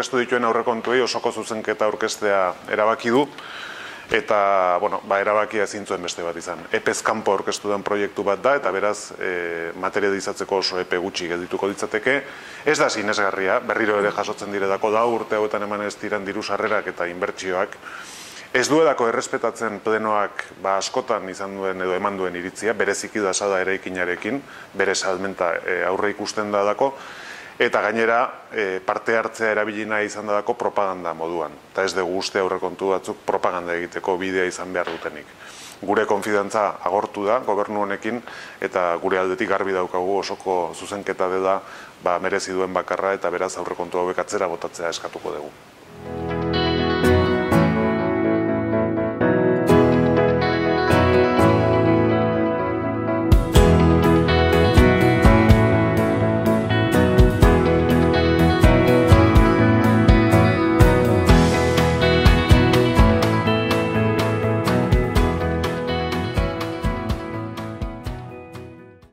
aurkeztu dituen aurrekontuei osoko zuzenketa aurkeztea erabaki du, eta, erabakia ezin zuen beste bat izan. Epez kanpo aurkeztu den proiektu bat da, eta beraz, materializatzeko oso epe gutxi geldituko ditzateke. Ez da sinesgarria, berriro ere jasotzen diredako da, urte hauetan eman ez diren diru sarrerak eta inbertsioak. Ez duedako errespetatzen plenoak askotan izan duen edo eman duen iritzia, bereziki da sada eraikinarekin, bere salmenta aurre ikusten da dako, eta gainera parte hartzea erabilina izan dadako propaganda moduan. Eta ez dugu uste aurrekontu batzuk propaganda egiteko bidea izan behar dutenik. Gure konfidantza agortu da gobernu honekin, eta gure aldetik garbi daukagu osoko zuzenketa dela merezi duen bakarra, eta beraz aurrekontu hauek atzera botatzea eskatuko dugu.